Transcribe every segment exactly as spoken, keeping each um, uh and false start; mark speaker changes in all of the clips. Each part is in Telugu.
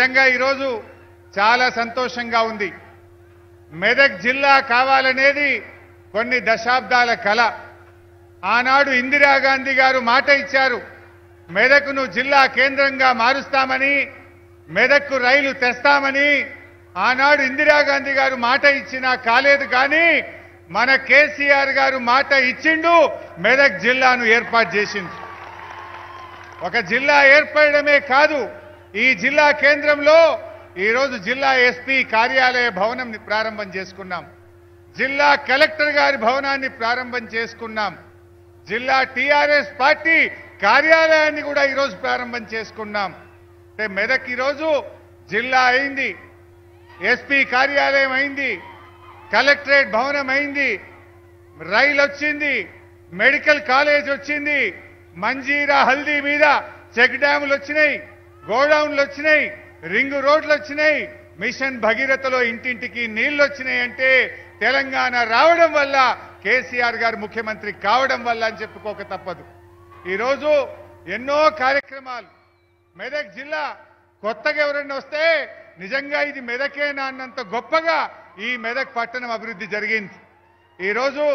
Speaker 1: నిజంగా ఈరోజు చాలా సంతోషంగా ఉంది. మెదక్ జిల్లా కావాలనేది కొన్ని దశాబ్దాల కల. ఆనాడు ఇందిరాగాంధీ గారు మాట ఇచ్చారు, మెదక్ను జిల్లా కేంద్రంగా మారుస్తామని, మెదక్కు రైలు తెస్తామని. ఆనాడు ఇందిరాగాంధీ గారు మాట ఇచ్చినా కాలేదు, కానీ మన కేసీఆర్ గారు మాట ఇచ్చిండు, మెదక్ జిల్లాను ఏర్పాటు చేసిండు. ఒక జిల్లా ఏర్పడమే కాదు, ఈ జిల్లా కేంద్రంలో ఈరోజు జిల్లా ఎస్పీ కార్యాలయ భవనం ప్రారంభం చేసుకున్నాం, జిల్లా కలెక్టర్ గారి భవనాన్ని ప్రారంభం చేసుకున్నాం, జిల్లా టీఆర్ఎస్ పార్టీ కార్యాలయాన్ని కూడా ఈరోజు ప్రారంభం చేసుకున్నాం. అంటే మెదక్ ఈరోజు జిల్లా అయింది, ఎస్పీ కార్యాలయం అయింది, కలెక్టరేట్ భవనం అయింది, రైలు వచ్చింది, మెడికల్ కాలేజ్ వచ్చింది, మంజీరా హల్దీ మీద చెక్ డ్యాములు వచ్చినాయి, గోడౌన్లు వచ్చినాయి, రింగు రోడ్లు వచ్చినాయి, మిషన్ భగీరథలో ఇంటింటికి నీళ్లు వచ్చినాయి. అంటే తెలంగాణ రావడం వల్ల, కేసీఆర్ గారు ముఖ్యమంత్రి కావడం వల్ల అని చెప్పుకోక తప్పదు. ఈరోజు ఎన్నో కార్యక్రమాలు. మెదక్ జిల్లా కొత్తగా ఎవరన్నా వస్తే నిజంగా ఇది మెదకేనా అన్నంత గొప్పగా ఈ మెదక్ పట్టణం అభివృద్ధి జరిగింది. ఈరోజు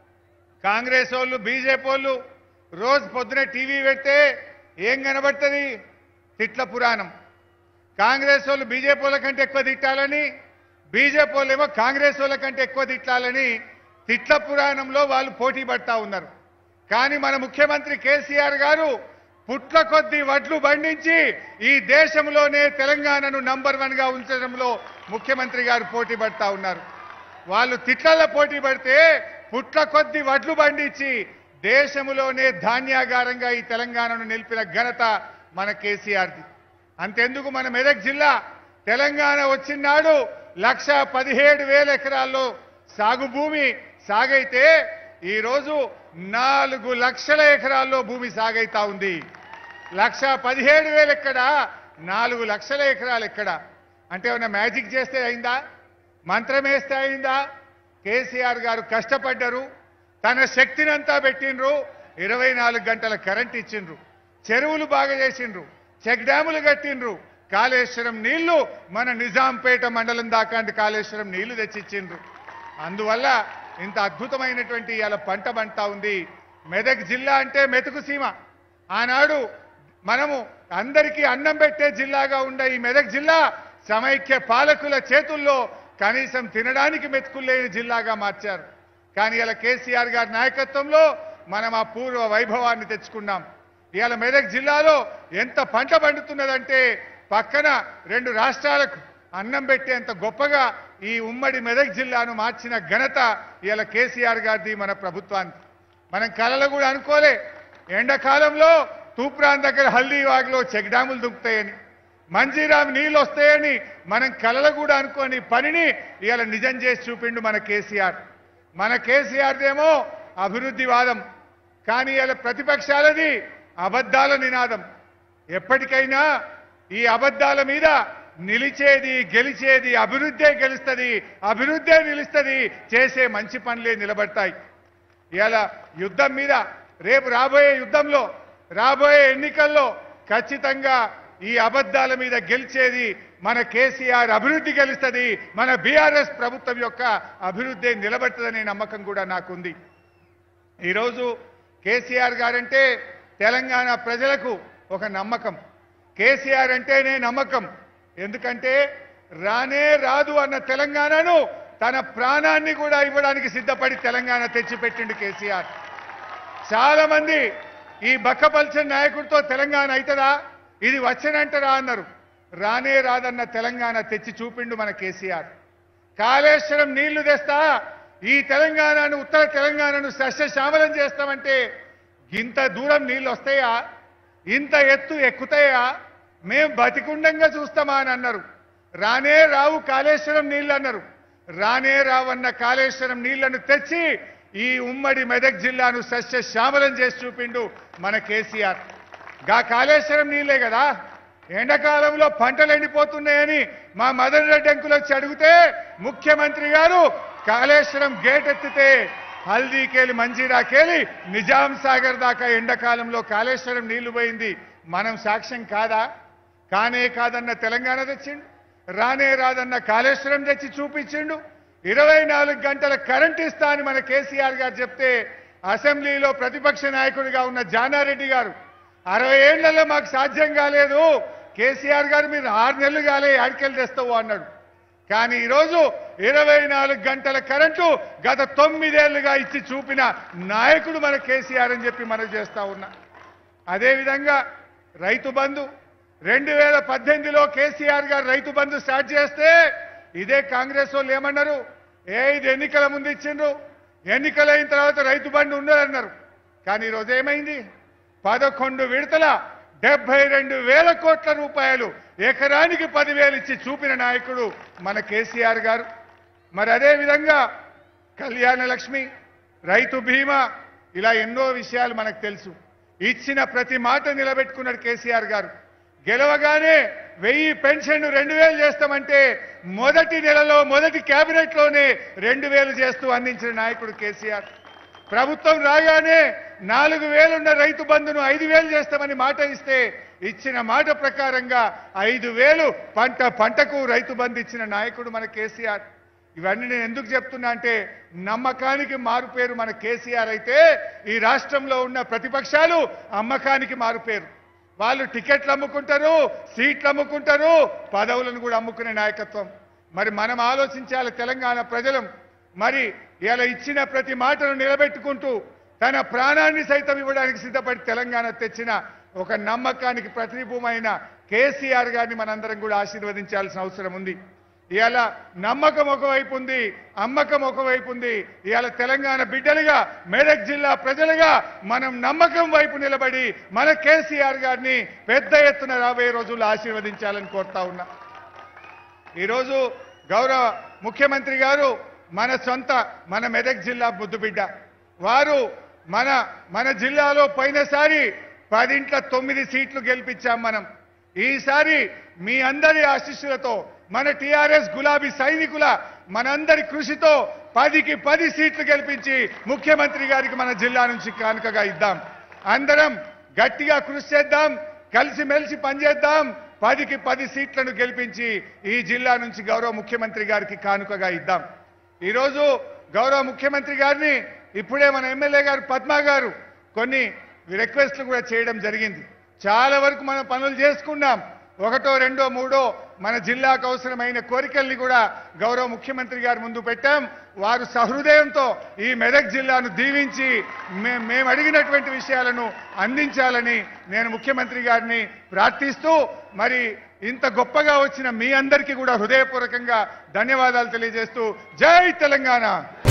Speaker 1: కాంగ్రెస్ వాళ్ళు, బీజేపీ వాళ్ళు రోజు పొద్దున టీవీ పెడితే ఏం కనబడుతుంది? తిట్ల పురాణం. కాంగ్రెస్ వాళ్ళు బీజేపీ వాళ్ళ కంటే ఎక్కువ తిట్టాలని, బీజేపీ వాళ్ళు ఏమో కాంగ్రెస్ వాళ్ళ కంటే ఎక్కువ తిట్టాలని తిట్ల పురాణంలో వాళ్ళు పోటీ పడతా ఉన్నారు. కానీ మన ముఖ్యమంత్రి కేసీఆర్ గారు పుట్ల కొద్ది వడ్లు పండించి ఈ దేశంలోనే తెలంగాణను నంబర్ వన్ గా ఉంచడంలో ముఖ్యమంత్రి గారు పోటీ పడతా ఉన్నారు. వాళ్ళు తిట్ల పోటీ పడితే పుట్ల కొద్ది వడ్లు పండించి దేశంలోనే ధాన్యాగారంగా ఈ తెలంగాణను నిలిపిన ఘనత మన కేసీఆర్ది. అంతెందుకు, మన మెదక్ జిల్లా తెలంగాణ వచ్చినాడు లక్ష పదిహేడు వేల ఎకరాల్లో సాగు భూమి సాగైతే ఈరోజు నాలుగు లక్షల ఎకరాల్లో భూమి సాగైతా ఉంది. లక్ష పదిహేడు వేలు ఎక్కడ, నాలుగు లక్షల ఎకరాలు ఎక్కడ? అంటే ఏమన్నా మ్యాజిక్ చేస్తే అయిందా? మంత్రం వేస్తే అయిందా? కేసీఆర్ గారు కష్టపడ్డారు, తన శక్తినంతా పెట్టిండ్రు, ఇరవై నాలుగు గంటల కరెంట్ ఇచ్చిండ్రు, చెరువులు బాగా చేసిండ్రు, చెక్ డ్యాములు కట్టిండ్రు, కాళేశ్వరం నీళ్లు మన నిజాంపేట మండలం దాకా కాళేశ్వరం నీళ్లు తెచ్చిచ్చిండ్రు. అందువల్ల ఇంత అద్భుతమైనటువంటి ఇలా పంట పంటా ఉంది. మెదక్ జిల్లా అంటే మెతుకు సీమ. ఆనాడు మనము అందరికీ అన్నం పెట్టే జిల్లాగా ఉండే ఈ మెదక్ జిల్లా సమైక్య పాలకుల చేతుల్లో కనీసం తినడానికి మెతుకులు లేని జిల్లాగా మార్చారు. కానీ ఇలా కేసీఆర్ గారి నాయకత్వంలో మనం ఆ పూర్వ వైభవాన్ని తెచ్చుకున్నాం. ఇవాళ మెదక్ జిల్లాలో ఎంత పంట పండుతున్నదంటే పక్కన రెండు రాష్ట్రాలకు అన్నం పెట్టేంత గొప్పగా ఈ ఉమ్మడి మెదక్ జిల్లాను మార్చిన ఘనత ఇవాళ కేసీఆర్ గారిది, మన ప్రభుత్వానికి. మనం కలలో కూడా అనుకోలే ఎండాకాలంలో తూప్రాన్ దగ్గర హల్దీవాగ్లో చెక్ డ్యాములు దుంకుతాయని, మంజీరాం నీళ్ళు వస్తాయని మనం కలలో కూడా అనుకోని పనిని ఇవాళ నిజం చేసి చూపిండు మన కేసీఆర్. మన కేసీఆర్దేమో అభివృద్ధివాదం, కానీ ఇవాళ ప్రతిపక్షాలది అబద్ధాల నినాదం. ఎప్పటికైనా ఈ అబద్ధాల మీద నిలిచేది, గెలిచేది అభివృద్ధే గెలుస్తుంది, అభివృద్ధే నిలుస్తుంది, చేసే మంచి పనులే నిలబడతాయి. ఇలా యుద్ధం మీద రేపు రాబోయే యుద్ధంలో, రాబోయే ఎన్నికల్లో ఖచ్చితంగా ఈ అబద్ధాల మీద గెలిచేది మన కేసీఆర్ అభివృద్ధి గెలుస్తుంది, మన బీఆర్ఎస్ ప్రభుత్వం యొక్క అభివృద్ధి నిలబడుతుందనే నమ్మకం కూడా నాకుంది. ఈరోజు కేసీఆర్ గారంటే తెలంగాణ ప్రజలకు ఒక నమ్మకం, కేసీఆర్ అంటేనే నమ్మకం. ఎందుకంటే రానే రాదు అన్న తెలంగాణను తన ప్రాణాన్ని కూడా ఇవ్వడానికి సిద్ధపడి తెలంగాణ తెచ్చిపెట్టిండు కేసీఆర్. చాలా మంది ఈ బక్కపల్చని నాయకుడితో తెలంగాణ అవుతుందా, ఇది వచ్చనంటారా అన్నారు. రానే రాదన్న తెలంగాణ తెచ్చి చూపిండు మన కేసీఆర్. కాళేశ్వరం నీళ్లు తెస్తా, ఈ తెలంగాణను, ఉత్తర తెలంగాణను సస్యశ్యామలం చేస్తామంటే ఇంత దూరం నీళ్ళు వస్తాయా, ఇంత ఎత్తు ఎక్కుతాయా, మేం బతికుండంగా చూస్తామా అని అన్నారు. రానే రావు కాళేశ్వరం నీళ్ళు అన్నారు. రానే రావన్న కాళేశ్వరం నీళ్లను తెచ్చి ఈ ఉమ్మడి మెదక్ జిల్లాను సస్యశ్యామలం చేసి చూపిండు మన కేసీఆర్. గా కాళేశ్వరం నీళ్లే కదా ఎండాకాలంలో పంటలు ఎండిపోతున్నాయని మా మదన్ రెడ్డి అంకులు వచ్చి అడిగితే ముఖ్యమంత్రి గారు కాళేశ్వరం గేట్ ఎత్తితే హల్దీకేలి మంజీరాకేలి నిజాం సాగర్ దాకా ఎండాకాలంలో కాళేశ్వరం నీళ్లు పోయింది. మనం సాక్ష్యం కాదా? కానే కాదన్న తెలంగాణ తెచ్చిండు, రానే రాదన్న కాళేశ్వరం తెచ్చి చూపించిండు. ఇరవై నాలుగు గంటల కరెంట్ ఇస్తా అని మన కేసీఆర్ గారు చెప్తే అసెంబ్లీలో ప్రతిపక్ష నాయకుడిగా ఉన్న జానారెడ్డి గారు అరవై ఏళ్లలో మాకు సాధ్యం కాలేదు, కేసీఆర్ గారు మీరు ఆరు నెలలు కాలే ఆడికెళ్ళి తెస్తావు అన్నాడు. కానీ ఈరోజు ఇరవై నాలుగు గంటల కరెంటు గత తొమ్మిదేళ్లుగా ఇచ్చి చూపిన నాయకుడు మన కేసీఆర్ అని చెప్పి మనం చేస్తా ఉన్నా. అదేవిధంగా రైతు బంధు రెండు వేల పద్దెనిమిదిలో కేసీఆర్ గారు రైతు బంధు స్టార్ట్ చేస్తే ఇదే కాంగ్రెస్ వాళ్ళు ఏమన్నారు, ఏ ఇది ఎన్నికల ముందు ఇచ్చిండ్రు, ఎన్నికలైన తర్వాత రైతు బంధు ఉండదన్నారు. కానీ ఈరోజు ఏమైంది, పదకొండు విడతల డెబ్బై రెండు వేల కోట్ల రూపాయలు ఎకరానికి పదివేలు ఇచ్చి చూపిన నాయకుడు మన కేసీఆర్ గారు. మరి అదే విధంగా కళ్యాణ లక్ష్మి, రైతు బీమా, ఇలా ఎన్నో విషయాలు మనకు తెలుసు. ఇచ్చిన ప్రతి మాట నిలబెట్టుకున్నాడు కేసీఆర్ గారు. గెలవగానే వెయ్యి పెన్షన్ రెండు వేలు చేస్తామంటే మొదటి నెలలో మొదటి కేబినెట్ లోనే రెండు వేలు చేస్తూ అందించిన నాయకుడు కేసీఆర్. ప్రభుత్వం రాగానే నాలుగు వేలున్న రైతు బంధును ఐదు వేలు చేస్తామని మాట ఇస్తే ఇచ్చిన మాట ప్రకారంగా ఐదు వేలు పంట పంటకు రైతు బంధు ఇచ్చిన నాయకుడు మన కేసీఆర్. ఇవన్నీ నేను ఎందుకు చెప్తున్నా అంటే నమ్మకానికి మారుపేరు మన కేసీఆర్ అయితే ఈ రాష్ట్రంలో ఉన్న ప్రతిపక్షాలు అమ్మకానికి మారుపేరు. వాళ్ళు టికెట్లు అమ్ముకుంటారు, సీట్లు అమ్ముకుంటారు, పదవులను కూడా అమ్ముకునే నాయకత్వం. మరి మనం ఆలోచించాలి తెలంగాణ ప్రజలం. మరి ఇలా ఇచ్చిన ప్రతి మాటను నిలబెట్టుకుంటూ తన ప్రాణాన్ని సైతం ఇవ్వడానికి సిద్ధపడి తెలంగాణ తెచ్చిన ఒక నమ్మకానికి ప్రతిరూపమైన కేసీఆర్ గారిని మనందరం కూడా ఆశీర్వదించాల్సిన అవసరం ఉంది. ఇవాళ నమ్మకం ఒకవైపు ఉంది, అమ్మకం ఒకవైపు ఉంది. ఇవాళ తెలంగాణ బిడ్డలుగా, మెదక్ జిల్లా ప్రజలుగా మనం నమ్మకం వైపు నిలబడి మన కేసీఆర్ గారిని పెద్ద ఎత్తున రాబోయే రోజుల్లో ఆశీర్వదించాలని కోరుతా ఉన్నా. ఈరోజు గౌరవ ముఖ్యమంత్రి గారు మన సొంత మన మెదక్ జిల్లా ముద్దుబిడ్డ. వారు మన మన జిల్లాలో పోయినసారి పదింట్ల తొమ్మిది సీట్లు గెలిపించాం మనం. ఈసారి మీ అందరి ఆశీస్సులతో మన టీఆర్ఎస్ గులాబీ సైనికుల మనందరి కృషితో పదికి పది సీట్లు గెలిపించి ముఖ్యమంత్రి గారికి మన జిల్లా నుంచి కానుకగా ఇద్దాం. అందరం గట్టిగా కృషి చేద్దాం, కలిసిమెలిసి పనిచేద్దాం. పదికి పది సీట్లను గెలిపించి ఈ జిల్లా నుంచి గౌరవ ముఖ్యమంత్రి గారికి కానుకగా ఇద్దాం. ఈరోజు గౌరవ ముఖ్యమంత్రి గారిని ఇప్పుడే మన ఎమ్మెల్యే గారు పద్మ గారు కొన్ని రిక్వెస్ట్లు కూడా చేయడం జరిగింది. చాలా వరకు మనం పనులు చేసుకున్నాం. ఒకటో రెండో మూడో మన జిల్లాకు అవసరమైన కోరికల్ని కూడా గౌరవ ముఖ్యమంత్రి గారు ముందు పెట్టాం. వారు సహృదయంతో ఈ మెదక్ జిల్లాను దీవించి మేము అడిగినటువంటి విషయాలను అందించాలని నేను ముఖ్యమంత్రి గారిని ప్రార్థిస్తూ, మరి ఇంత గొప్పగా వచ్చిన మీ అందరికీ కూడా హృదయపూర్వకంగా ధన్యవాదాలు తెలియజేస్తూ జై తెలంగాణ.